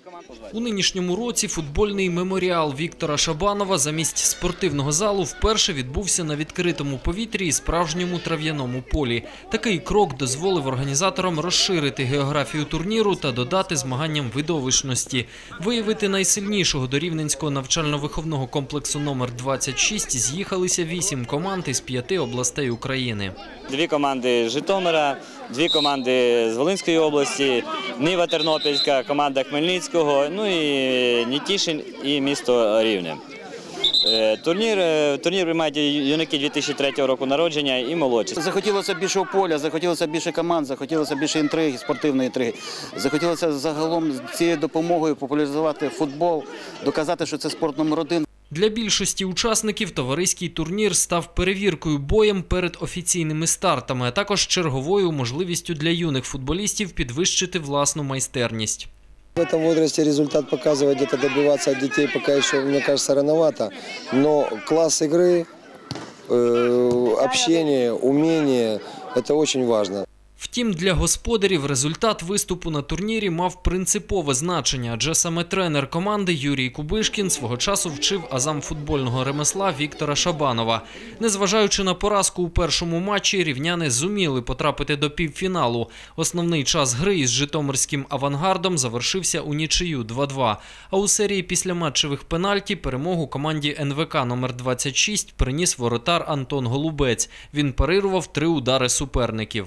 У нинішньому році футбольний меморіал Віктора Шабанова замість спортивного залу вперше відбувся на відкритому повітрі і справжньому трав'яному полі. Такий крок дозволив організаторам розширити географію турніру та додати змаганням видовищності. Виявити найсильнішого до Рівненського навчально-виховного комплексу номер 26 з'їхалися 8 команд із 5 областей України. 2 команди з Житомира, 2 команди з Волинської області, Ніва Тернопільська, команда Хмельницького, ну і Нетішин і місто Рівне. Турнір приймають юнаки 2003 року народження і молодші. Захотілося більшого поля, захотілося більше команд, захотілося більше інтриги, спортивної інтриги. Захотілося загалом з цією допомогою популяризувати футбол, доказати, що це спорт номер 1. Для більшості учасників товариський турнір став перевіркою боєм перед офіційними стартами, а також черговою можливістю для юних футболістів підвищити власну майстерність. В этом возрасте результат показывать, где-то добиваться от детей пока еще, мне кажется, рановато. Но класс игры, общение, умение – это очень важно. Втім, для господарів результат виступу на турнірі мав принципове значення, адже саме тренер команди Юрій Кубишкін свого часу вчив азам футбольного ремесла Віктора Шабанова. Незважаючи на поразку у першому матчі, рівняни зуміли потрапити до півфіналу. Основний час гри із житомирським «Авангардом» завершився у нічию 2-2. А у серії післяматчевих пенальті перемогу команді НВК номер 26 приніс воротар Антон Голубець. Він парирував 3 удари суперників.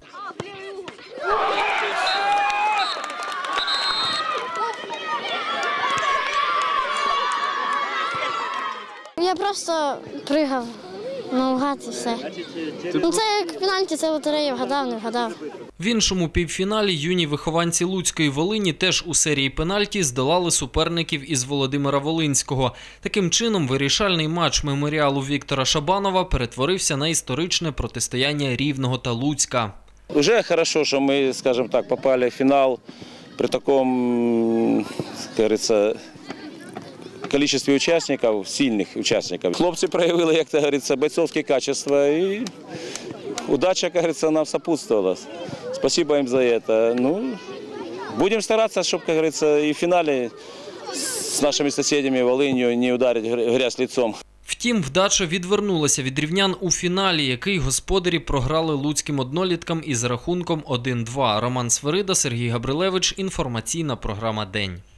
Я просто пригав наугад і все. Це як пенальті, це лотерея, вгадав, не вгадав. В іншому півфіналі юні вихованці Луцької Волині теж у серії пенальті здолали суперників із Володимира-Волинського. Таким чином, вирішальний матч меморіалу Віктора Шабанова перетворився на історичне протистояння Рівного та Луцька. Уже хорошо, що ми, скажімо так, попали в фінал при такому, як говориться, количестве участников, сильных участников. Хлопцы проявили, як говорится, бойцовские качества, и удача, как говорится, нам сопутствовала. Спасибо им за это. Ну, будем стараться, чтобы, как говорится, и в финале с нашими соседями Волынью не ударить грязь лицом. Втім, вдача відвернулася від рівнян у фіналі, який господарі програли луцьким одноліткам із рахунком 1-2. Роман Свирида, Сергій Габрилевич. Інформаційна програма «День».